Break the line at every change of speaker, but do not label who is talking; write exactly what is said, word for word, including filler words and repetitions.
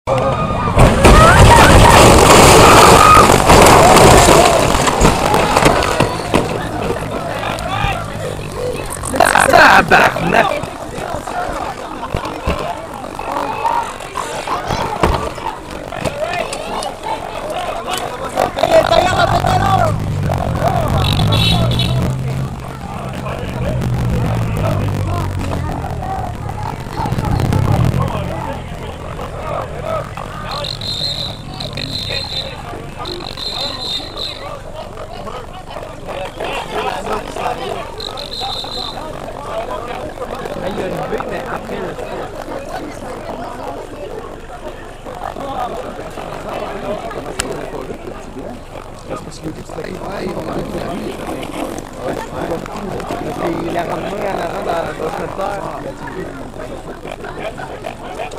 Tabarnak! Il y a une bulle, mais après le il a ramené en avant dans le secteur.